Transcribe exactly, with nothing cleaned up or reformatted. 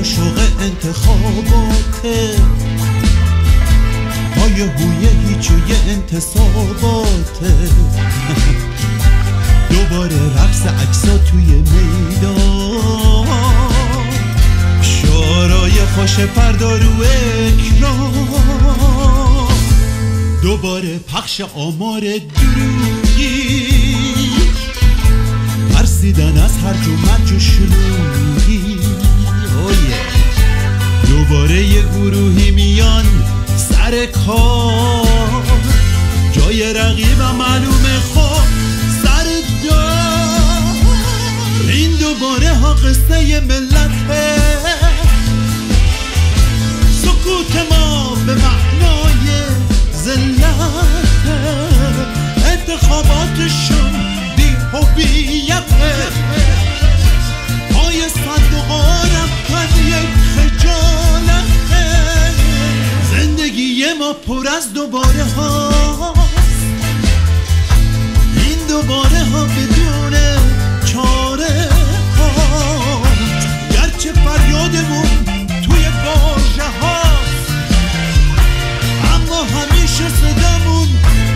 شوق انتخاباته، های هویه هیچوی انتصاباته. دوباره رقص عکسا توی میدان، شعارای خوش پردا رو اکران، دوباره پخش آمار دروغی، ترسیدن از هرج و مرج و شلوغی. دوباره یه گروهی میان سر کار، جای رقیبم معلومه خب سر دار. این دوباره ها قصه ملته، سکوت ما به معنای ذلت، انتخاباتشون بی هویته، پای صندوقا رفتن یک خجالته. زندگی ما پر از دوباره هاست، این دوباره ها بدون چاره هاست. گرچه فریادمون توی واژه هاست، اما همیشه صدامون